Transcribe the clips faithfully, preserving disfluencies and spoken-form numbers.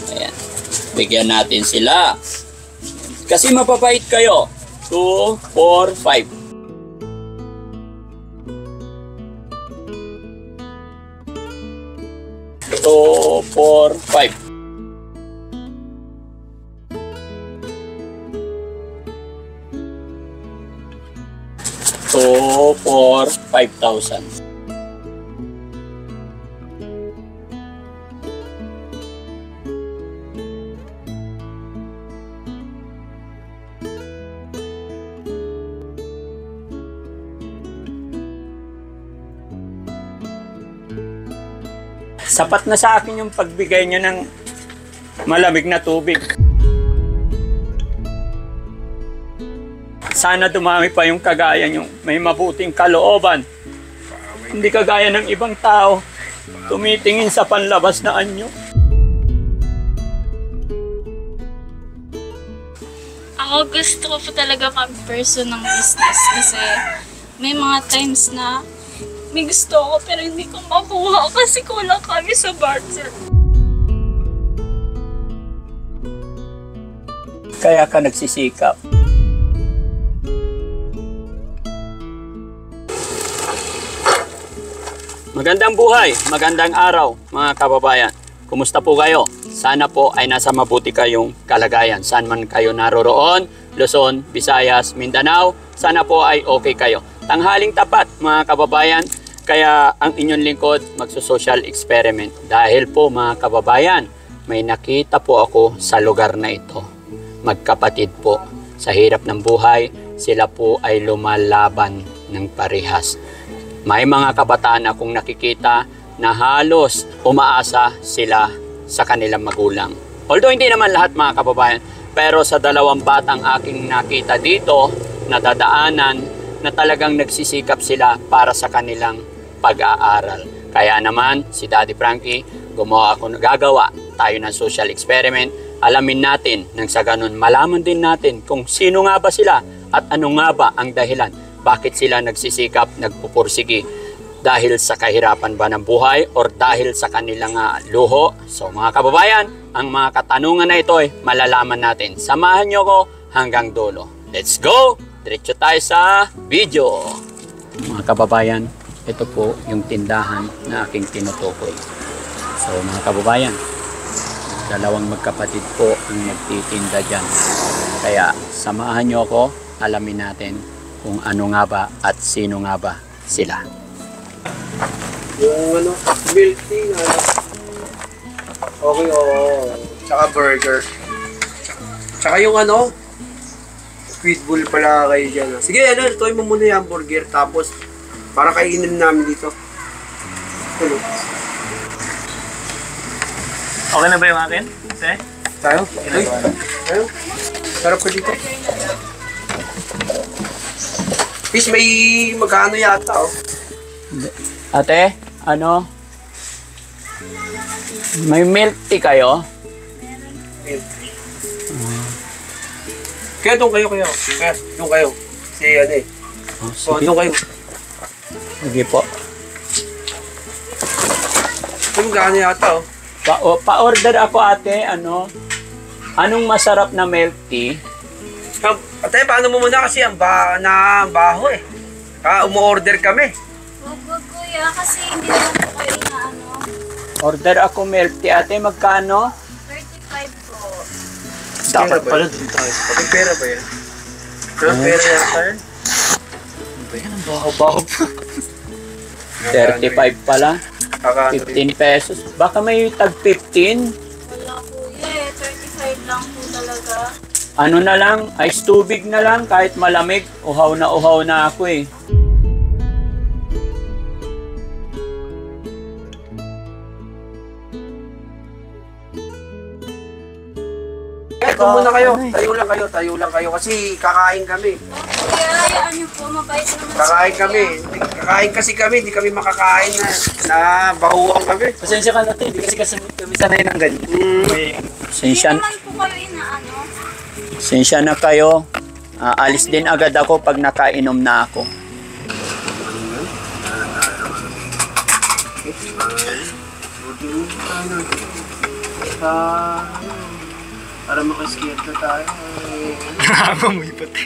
Ayan. Bigyan natin sila. Kasi mapapait kayo. two, four, five. two, four, five. two, four, five thousand. Sapat na sa akin yung pagbigay nyo ng malamig na tubig. Sana dumami pa yung kagaya nyo, may mabuting kalooban. Hindi kagaya ng ibang tao, tumitingin sa panlabas na anyo. Ako gusto ko po talaga mag-pursue ng business kasi may mga times na may gusto ako pero hindi ko makuha kasi kulang kami sa budget. Kaya ka nagsisikap. Magandang buhay, magandang araw mga kababayan. Kumusta po kayo? Sana po ay nasa mabuti kayong kalagayan. Saan man kayo naroroon, Luzon, Visayas, Mindanao, sana po ay okay kayo. Tanghaling tapat mga kababayan, kaya ang inyong lingkod magso-social experiment. Dahil po mga kababayan, may nakita po ako sa lugar na ito. Magkapatid po. Sa hirap ng buhay, sila po ay lumalaban ng parehas. May mga kabataan akong nakikita na halos umaasa sila sa kanilang magulang. Although hindi naman lahat mga kababayan, pero sa dalawang batang aking nakita dito, nadadaanan na talagang nagsisikap sila para sa kanilang pag-aaral. Kaya naman, si Daddy Frankie, gumawa ako, gagawa tayo ng social experiment. Alamin natin, nang sa ganun, malaman din natin kung sino nga ba sila at ano nga ba ang dahilan. Bakit sila nagsisikap, nagpupursigi? Dahil sa kahirapan ba ng buhay or dahil sa kanilang uh, luho? So mga kababayan, ang mga katanungan na ito ay malalaman natin. Samahan nyo ko hanggang dulo. Let's go! Diretso tayo sa video. Mga kababayan, ito po yung tindahan na aking tinutukoy. So mga kababayan, dalawang magkapatid po ang nagtitinda dyan. Kaya samahan nyo ako, alamin natin kung ano nga ba at sino nga ba sila. Yung ano, milk tea na okay, oo. Tsaka burger. Tsaka yung ano, squid bull pala kayo dyan. Sige, ano, tuloy mo muna yung hamburger. Tapos, para kainin namin dito. Ano? Okay na ba yung akin? Eh? Tayo? Ay, tayo? Sarap ko dito. Fish, may magkano yata, oh. Ate, ano? May milk tea kayo? Milk tea. Uh. Kaya doon kayo, kayo. Kaya doon kayo. Si ano eh. Oh, so, doon kayo. Sige po. May magkano yata, oh. Pa o, pa-order ako ate, ano? Anong masarap na milk tea? Ate, paano mo muna kasi ang ba na baho eh. Ka umu-order kami. Wag wag kuya kasi hindi naman po kayo na ano. Order ako milk tea ate, magkano? thirty-five po. Dapat pala din tayo. May pera ba yan? May pera yata yan? Ano ba yan? Ang baho-baho pa. thirty-five pala. fifteen pesos. Baka may tag fifteen. Wala kuya eh, thirty-five lang po talaga. Ano na lang, ice tubig na lang kahit malamig. Uhaw na uhaw na ako eh. Ito muna kayo. Tayo lang kayo. Tayo lang kayo. Kasi kakain kami. Kuya, hayaan niyo po, mabait naman Kakain si kami. kuya. Kakain kasi kami. Hindi kami makakain na, na bahuang kami. Pasensya ka natin, hindi kasi kasi kami sanay ng ganyan. Mm. May Hindi Sensya, naman po kayo inaano. sensya na kayo. Ah, alis din agad ako pag nakainom na ako. Sa... Para makaskate na tayo. Nakakamoy pati.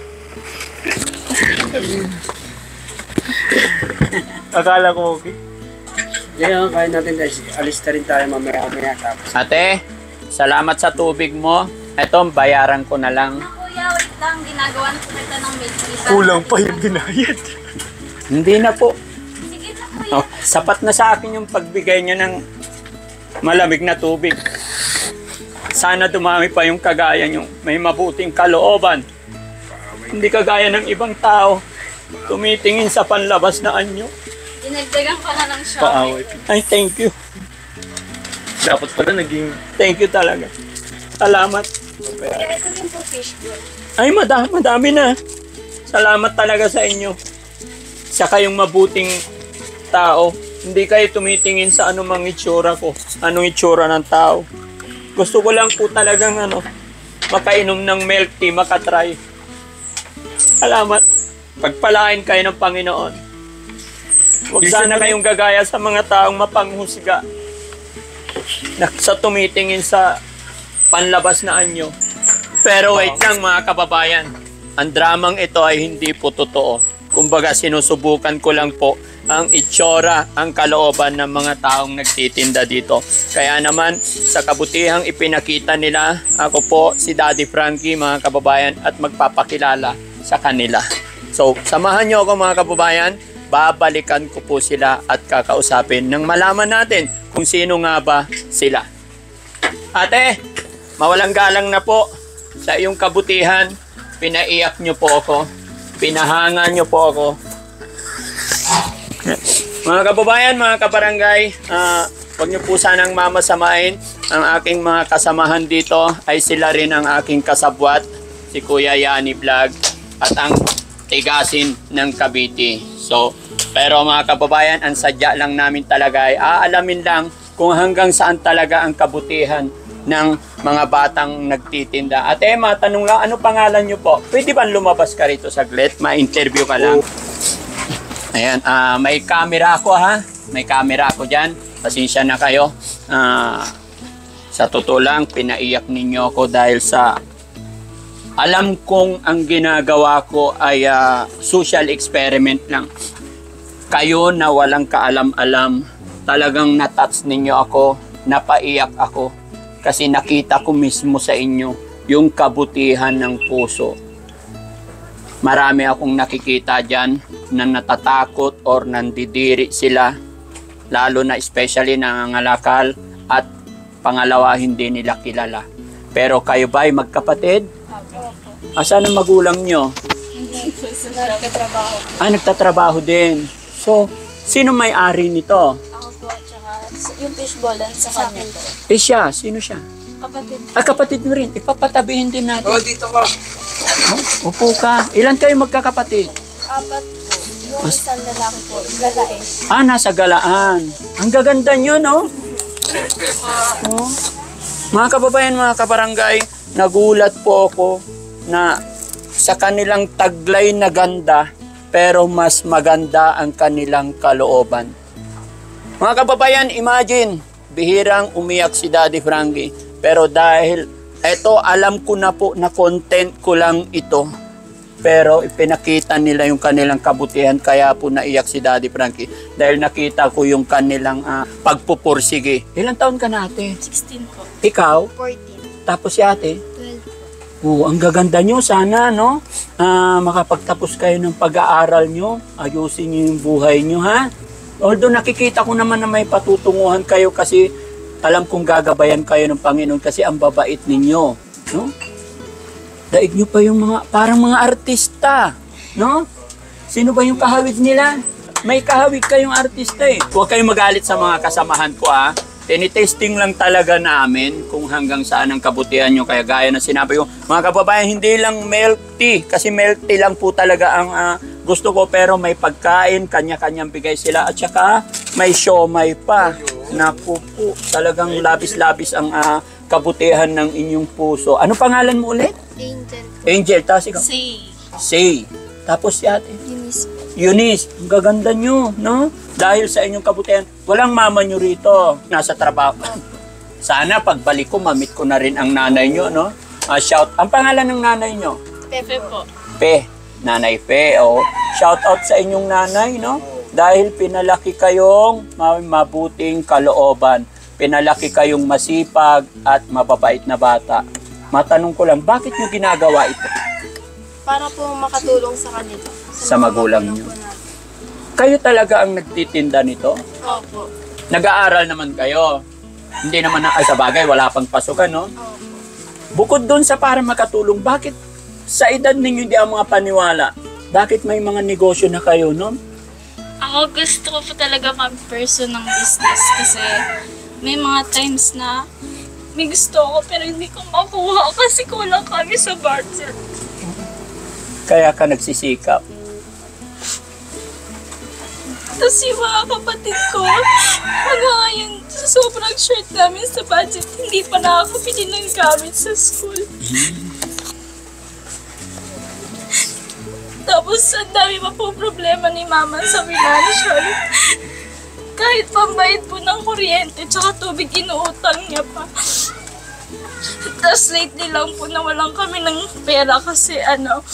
Akala ko okay. Ngayon, kaya natin guys, alis na rin tayo mamaya-mamaya tapos. Ate, salamat sa tubig mo. Eto, bayaran ko na lang. Kuya, wait lang. Ginagawa na po kita ng milk tea. Kulang pa yung binayad. Hindi na po. Sige na, kuya. Oh, sapat na sa akin yung pagbigay niyo ng malamig na tubig. Sana dumami pa yung kagaya niyo. May mabuting kalooban. Hindi kagaya ng ibang tao. Tumitingin sa panlabas na anyo. Dinagdagan ko na ng shopping. Paaway. Ay, thank you. Dapat pala naging... Thank you talaga. Salamat. Kaya ito din po fishbowl. Ay, madami, madami na. Salamat talaga sa inyo. Sa kayong mabuting tao. Hindi kayo tumitingin sa anumang itsura ko. Anong itsura ng tao. Gusto ko lang po talagang ano, makainom ng milk tea, makatry. Salamat. Pagpalain kayo ng Panginoon. Huwag sana kayong gagaya sa mga taong mapanghusga na sa tumitingin sa panlabas na anyo. Pero wait lang mga kababayan, ang dramang ito ay hindi po totoo. Kumbaga sinusubukan ko lang po ang itsura, ang kalooban ng mga taong nagtitinda dito. Kaya naman sa kabutihang ipinakita nila, ako po si Daddy Frankie mga kababayan at magpapakilala sa kanila. So samahan niyo ako mga kababayan. Babalikan ko po sila at kakausapin nang malaman natin kung sino nga ba sila. Ate, mawalang galang na po sa iyong kabutihan. Pinaiyak niyo po ako. Pinahangan niyo po ako. Mga kababayan, mga kabarangay, uh, huwag niyo po sanang mamasamain. Ang aking mga kasamahan dito ay sila rin ang aking kasabwat, si Kuya Yani Vlog at ang tigasin ng Cavite. So, pero mga kababayan, ang sadya lang namin talaga ay aalamin lang kung hanggang saan talaga ang kabutihan ng mga batang nagtitinda. Ate, matanong lang, ano pangalan niyo po? Pwede ba lumabas ka rito saglit? Ma-interview ka lang. Ayan, uh, may camera ako ha. May camera ako dyan. Pasensya na kayo. Uh, sa totoo lang, pinaiyak ninyo ako dahil sa alam kong ang ginagawa ko ay uh, social experiment lang. Kayo na walang kaalam-alam, talagang natouch ninyo ako, napaiyak ako. Kasi nakita ko mismo sa inyo yung kabutihan ng puso. Marami akong nakikita dyan na natatakot or nandidiri sila. Lalo na especially nangangalakal at pangalawa hindi nila kilala. Pero kayo ba'y magkapatid? Asan ang magulang nyo? Hindi po, sa nagtatrabaho. Ah, nagtatrabaho din. So, sino may-ari nito? Ako po, tsaka yung fishbowl lang sa kanya po. Eh siya, sino siya? Kapatid. Ah, kapatid mo rin. Ipapatabihin din natin. Oh, dito ka. Oh, upo ka. Ilan kayo magkakapatid? Apat po. Yung isang lalaki po, galae. Ah, nasa Galaan. Ang gaganda nyo, no? Oh. Mga kababayan, mga kabarangay, nagulat po ako na sa kanilang taglay na ganda, pero mas maganda ang kanilang kalooban. Mga kababayan, imagine, bihirang umiyak si Daddy Frankie. Pero dahil, eto, alam ko na po na content ko lang ito. Pero ipinakita nila yung kanilang kabutihan, kaya po naiyak si Daddy Frankie. Dahil nakita ko yung kanilang uh, pagpupursige. Ilang taon ka na, ate? sixteen po. Ikaw? fourteen. Tapos si ate? twelve po. Oo, ang gaganda nyo. Sana, no? Uh, makapagtapos kayo ng pag-aaral nyo. Ayusin nyo yung buhay nyo, ha? Although nakikita ko naman na may patutunguhan kayo kasi alam kong gagabayan kayo ng Panginoon kasi ang babait ninyo, no? Daig nyo pa yung mga, parang mga artista, no? Sino ba yung kahawig nila? May kahawig kayong artista eh. Huwag kayong magalit sa mga kasamahan ko, ha? Tinitesting lang talaga namin kung hanggang saan ang kabutihan nyo. Kaya gaya na sinabi ko, mga kababayan, hindi lang milk tea. Kasi milk tea lang po talaga ang uh, gusto ko. Pero may pagkain, kanya-kanyang bigay sila. At saka may siomay pa. Naku po, talagang labis-labis ang uh, kabutihan ng inyong puso. Ano pangalan mo ulit? Angel. Angel, tapos ikaw? Say. Say. Tapos si ate? Eunice. Eunice, ang gaganda nyo, no? Dahil sa inyong kabutihan, walang mama nyo rito, nasa trabaho. Sana pagbalik ko, mamit ko na rin ang nanay nyo, no? Ah, shout, ang pangalan ng nanay nyo? Pepe po. Pe, Nanay Pe, oh. Shout out sa inyong nanay, no? Dahil pinalaki kayong may mabuting kalooban. Pinalaki kayong masipag at mababait na bata. Matanong ko lang, bakit nyo ginagawa ito? Para po makatulong sa kanila. Sa magulang nyo. po natin. Kayo talaga ang nagtitinda nito? Opo. Nag-aaral naman kayo. Hindi naman na, ay, sa bagay, wala pang pasukan, no? Opo. Bukod doon sa para makatulong, bakit sa edad ninyo hindi ang mga paniwala? Bakit may mga negosyo na kayo, no? Ako gusto ko po talaga mag-pursue ng business kasi may mga times na may gusto ko pero hindi ko makuha kasi kulang kami sa budget. Kaya ka nagsisikap. Tapos yung mga kapatid ko, hanggang ngayon, sa sobrang short namin sa budget, hindi pa nakakapili ng gamit sa school. Tapos, ang dami pa po problema ni Mama sa financial. Kahit pambayad po ng kuryente tsaka tubig, inuutang niya pa. Tapos lately lang po nawalan kami ng pera kasi ano,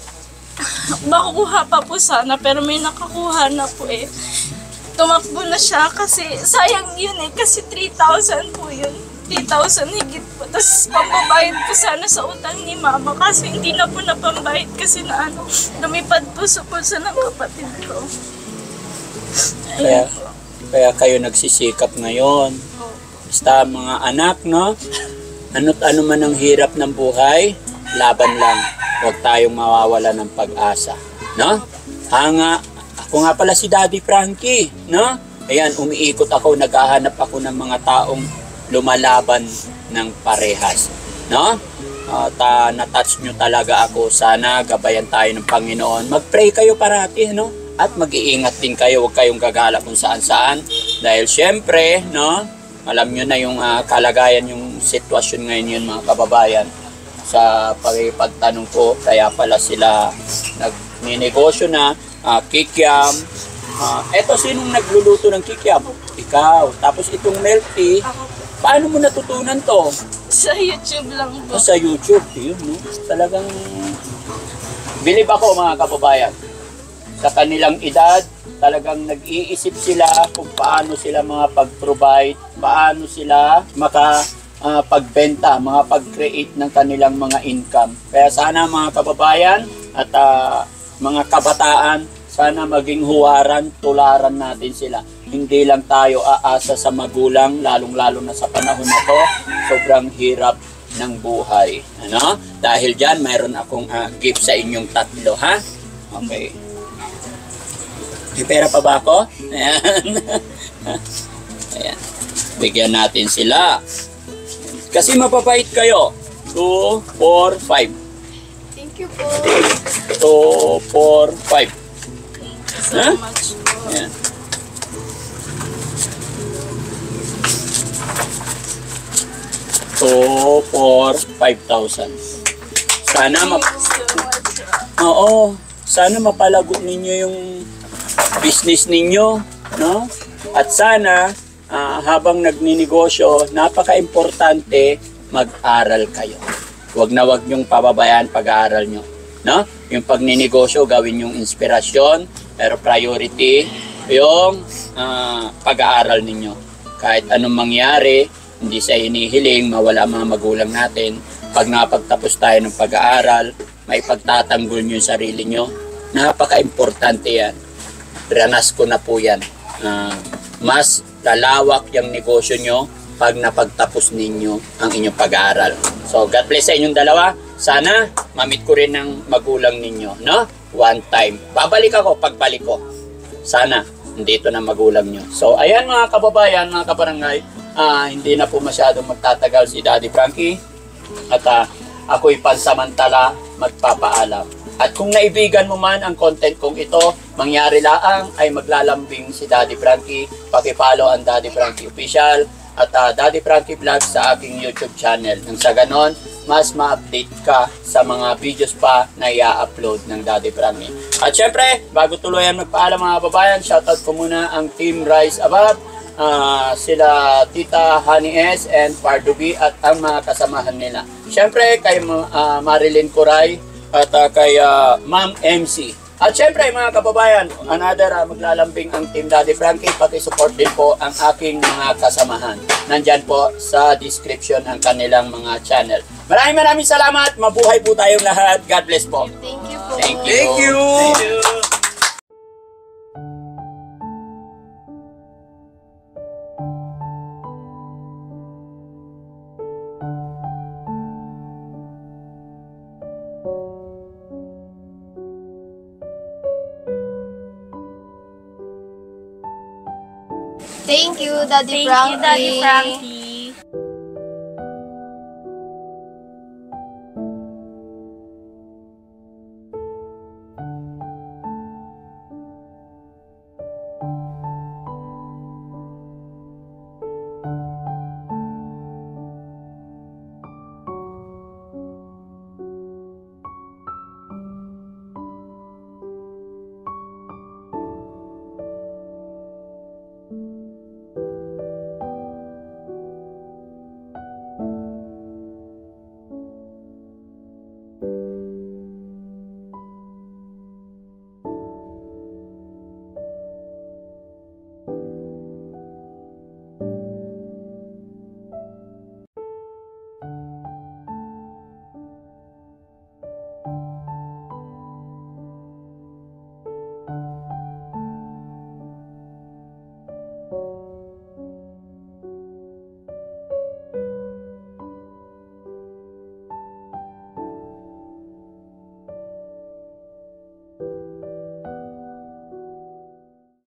makukuha pa po sana pero may nakakuha na po eh. Tumakbo na siya kasi sayang yun eh kasi three thousand po yun. three thousand higit po. Tapos pambabayad po sana sa utang ni Mama kasi hindi na po napambayad kasi na ano, lumipad po sa pulsa ng kapatid ko. Kaya, Ayun po. kaya kayo nagsisikap ngayon. Basta mga anak, no? Ano't ano man ang hirap ng buhay, laban lang. Huwag tayong mawawala ng pag-asa. No? Hanga, ako nga pala si Daddy Frankie, no? Ayan, umiikot ako, naghahanap ako ng mga taong lumalaban ng parehas. No? At uh, natouch nyo talaga ako. Sana gabayan tayo ng Panginoon. Mag-pray kayo parati, no? At mag-iingat din kayo. Huwag kayong gagala kung saan-saan. Dahil syempre, no? Alam nyo na yung uh, kalagayan, yung sitwasyon ngayon yun, mga kababayan. Sa pagtanong ko, kaya pala sila nagninegosyo na uh, kikiam. Uh, eto, sinong nagluluto ng kikiam? Ikaw. Tapos itong milk tea, paano mo natutunan to? Sa YouTube lang po. Sa YouTube, yun, no? Talagang bilib ako, mga kababayan. Sa kanilang edad, talagang nag-iisip sila kung paano sila mga pag-provide, paano sila maka uh, pagbenta, mga pag-create ng kanilang mga income. Kaya sana mga kababayan at uh, mga kabataan, sana maging huwaran, tularan natin sila. Hindi lang tayo aasa sa magulang, lalong-lalo na sa panahon na to, sobrang hirap ng buhay. Ano? Dahil dyan, mayroon akong uh, gift sa inyong tatlo, ha? Okay. May pera pa ba ako? Ayan. Ayan. Bigyan natin sila. Kasi mapapait kayo. two, four, five. Thank you po. two, four, five. So Huh? much po. Ayan. two, four, five thousand. Sana map... Thank you so much. Oo. Sana mapalago ninyo yung business ninyo, no? At sana, ah, habang nagninegosyo, napaka-importante mag-aral kayo. Huwag na huwag nyong pababayaan pag-aaral nyo, no? Yung pagninegosyo, gawin yung inspirasyon, pero priority, yung ah, pag-aaral ninyo. Kahit anong mangyari, hindi sa hinihiling, mawala mga magulang natin. Pag napagtapos tayo ng pag-aaral, may pagtatanggol nyo yung sarili nyo. Napaka-importante yan. Ranas ko na po yan. Uh, mas lalawak yung negosyo nyo pag napagtapos ninyo ang inyong pag-aaral. So, God bless sa inyong dalawa. Sana, mamit ko rin ng magulang ninyo, no? One time. Babalik ako pagbalik ko. Sana, nandito na magulang nyo. So, ayan mga kababayan, mga kabarangay, uh, hindi na po masyadong magtatagal si Daddy Frankie. At uh, ako'y pansamantala magpapaalam. At kung naibigan mo man ang content kong ito, mangyari laang ay maglalambing si Daddy Frankie. Paki-follow ang Daddy Frankie Official at uh, Daddy Frankie Vlog sa aking YouTube channel. Nang sa ganon, mas ma-update ka sa mga videos pa na i-upload ng Daddy Frankie. At syempre, bago tuluyan magpaalam mga babayan, shoutout ko muna ang Team Rise Above. ah, sila Tita Honey S and Pardubi at ang mga kasamahan nila. Siyempre kay ah, Marilyn Curay at ah, kay ah, Ma'am M C. At syempre mga kababayan, another uh, maglalambing ang Team Daddy Frankie, paki-support din po ang aking mga kasamahan. Nandyan po sa description ang kanilang mga channel. Maraming maraming salamat, mabuhay po tayong lahat. God bless po. Thank you po. Thank you. Thank you! Thank you. Thank you, Daddy Thank Frankie. you, Daddy Frankie.